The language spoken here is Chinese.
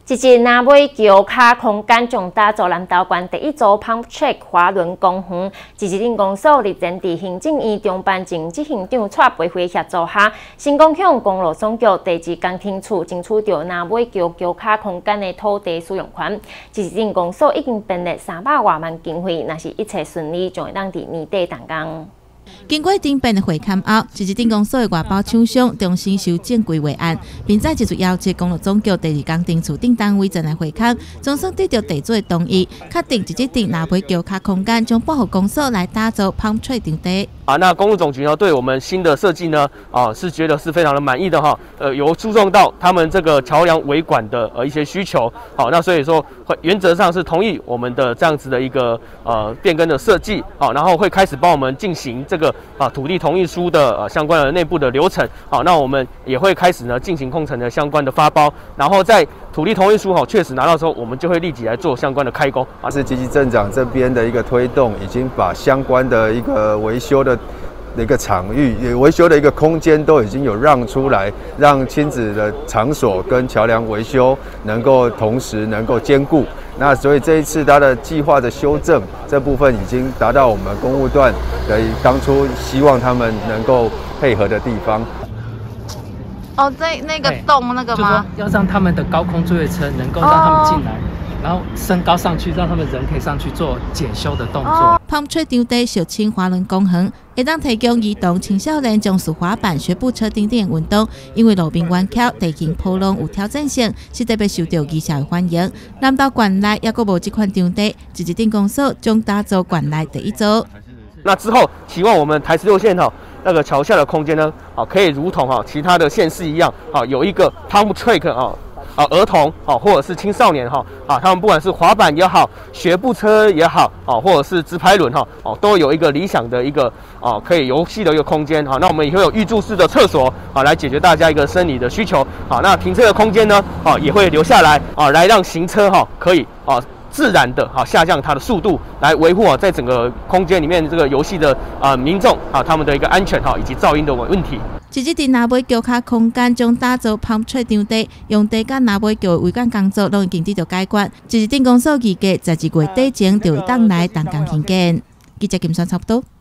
一日南尾桥卡空间将打造南投县第一座 Pump Track 滑轮公园。自治镇公所日前伫行政院中办前执行长蔡培慧协助下，成功向公路总局第2工程处争取到南尾桥桥卡空间的土地使用权。自治镇公所已经编列300多万经费，若是一切顺利，将会当伫年底动工。 经过丁办的会勘后，自治镇公所的外包厂商重新修正规划案，并在接着要求公路总局第2工程处等单位前来会勘，总算得到地主的同意，确定自治镇南尾桥卡空间将拨予公所来打造 Pump Track 场地。 那公路总局呢，对我们新的设计呢，是觉得是非常的满意的哈。有注重到他们这个桥梁维管的一些需求，好，那所以说原则上是同意我们的这样子的一个变更的设计，好，然后会开始帮我们进行这个土地同意书的相关的内部的流程，好，那我们也会开始呢进行工程的相关的发包，然后在土地同意书确实拿到之后，我们就会立即来做相关的开工。 是积极镇长这边的一个推动，已经把相关的一个维修的一个场域、维修的一个空间都已经有让出来，让亲子的场所跟桥梁维修能够同时能够兼顾。那所以这一次它的计划的修正这部分已经达到我们公务段的当初希望他们能够配合的地方。 哦，在那个洞那个吗？ 要让他们的高空作业车能够让他们进来。然后升高上去，让他们人可以上去做检修的动作。 Pump Track 场地小轻滑轮公园，会当提供儿童、青少年从事滑板、学步车等等运动。因为路边弯曲、地形坡浪有挑战性，是特别受到艺校的欢迎。南投县内也阁无这款场地，自治镇公所将打造县内第一座。 那之后，希望我们台16线那个桥下的空间呢，可以如同其他的县市一样，有一个 Pump Track 儿童或者是青少年他们不管是滑板也好，学步车也好或者是直排轮都有一个理想的一个可以游戏的一个空间那我们也会有预注式的厕所来解决大家一个生理的需求那停车的空间呢也会留下来来让行车可以自然的下降它的速度，来维护在整个空间里面这个游戏的民众他们的一个安全以及噪音的问题。 自治镇南尾桥卡空间将打造 Pump Track 场地，用地甲南尾桥维管工作拢已经得到解决。自治镇公所预计12月底前就会当来动工兴建。记者金山差不多。